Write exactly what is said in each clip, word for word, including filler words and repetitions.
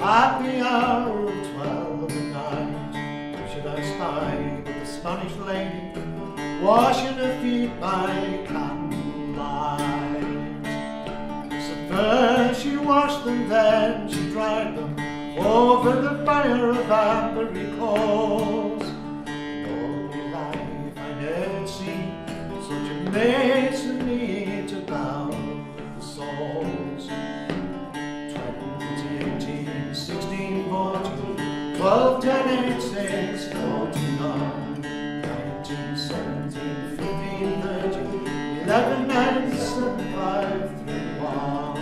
At the hour of twelve at night, who should I spy but the Spanish lady washing her feet by candlelight. So first she washed them, then she dried them over the fire of ambery coals. In all my life I never seen such a masonry to bow the souls. Twenty, eighteen, sixteen, fourteen, twelve, ten, eight, six, forty-nine, nineteen, seventeen, fifteen, thirteen, eleven, nine, seven, five, three, one.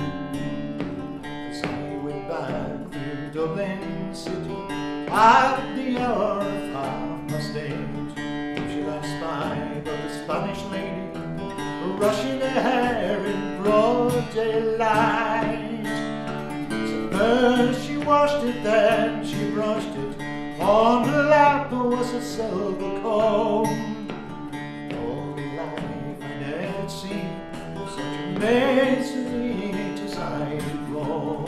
As I went back through Dublin City at the hour of half past eight, who should I spy but the Spanish lady brushing her hair in broad daylight. So first she washed it, then she brushed it. On her lap was a silver comb. All my life I never seen such a masonry to side roll.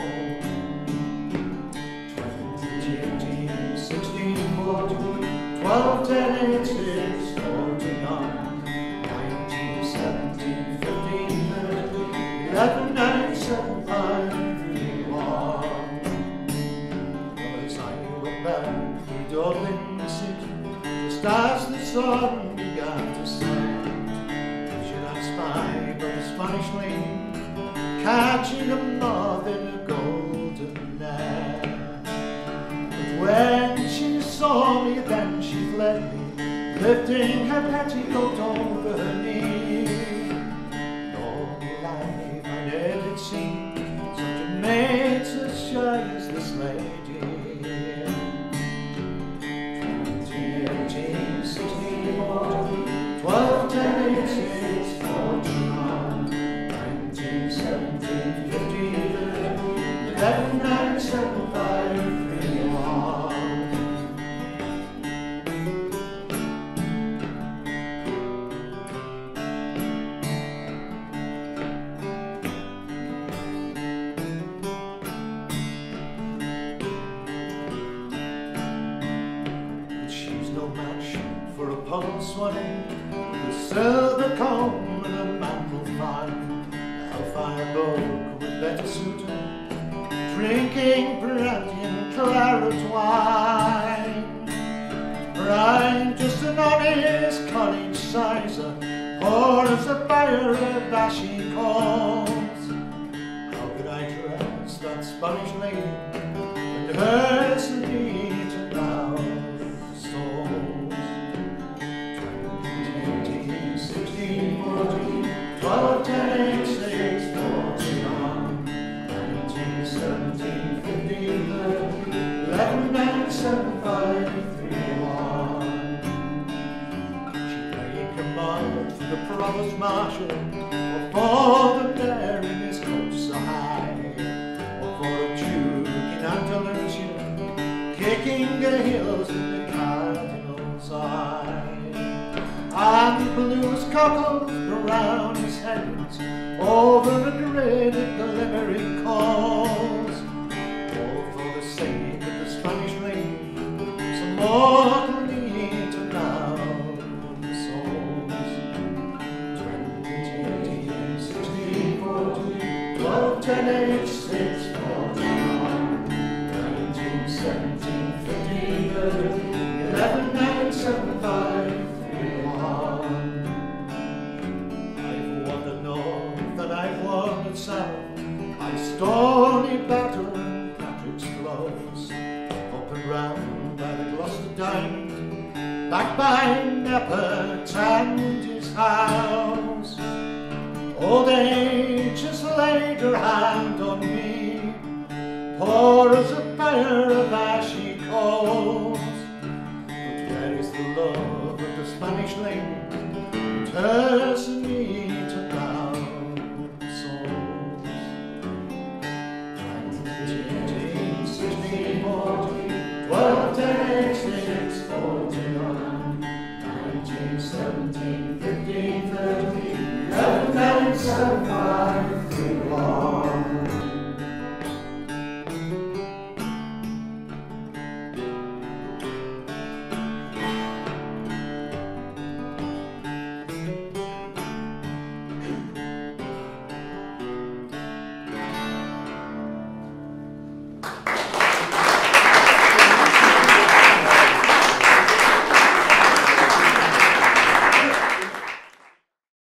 Twenty, eighteen, sixteen, fourteen, twelve, ten, eight, six, forty-nine, nineteen, seventeen, fifteen, thirteen, eleven, nine, seven, five, three, one. Well, as I went back through Dublin City, just as the sun began to set, should I spy but the Spanish lady catching a moth in a golden net. But when she saw me, then she fled me, lifting her petticoat over her knee. All my life I never seen such a maid as shy as this lady. Twenty, eighteen, sixteen, fourteen, twelve, ten, eight, six, forty-nine, nineteen, seventeen, fifteen, thirteen, eleven, nine, seven, five, three, one. She's no match for a pulse one, with silver comb and a mantle fine, a hellfire book with better suit, drinking brandy and claret wine. For I'm just an honest college sizer, poor as the fire of ashy coals. How could I trust that Spanish lady and hers to me to bow the souls? Twenty, eighteen, sixteen, fourteen, twelve, ten, eight, six, forty-nine, nineteen, seventeen, fifteen, thirteen, eleven, nine, seven, five, three, one. She played command for the provost marshal, or for the mayor in his coat so high, or for a duke in Andalusia, kicking the hills in the cardinal's eye. And blues cockles around his heavens, over a grid of glimmering coals. Oh, for the sake of the Spanish lady, some mortal need to bow the souls. Twenty, eighteen, sixteen, fourteen, twelve, ten, eight, six, forty-nine, nineteen, seventeen, fifteen, thirteen, eleven, nine, seven, five, three, one. I've wandered north and I've wandered south, by Stony Battle and Patrick's Close, up and round by the Gloucester Diamond, back by Neppert and his house. Old age has laid her hand on me, poor as a fire of ashy coals. But where is the love of the Spanish lady, and hers and me to bow the souls? Nineteen, sixteen, fourteen, twelve, ten, eight, six, forty-nine, nineteen, seventeen, fifteen, thirteen, eleven, nine, seven,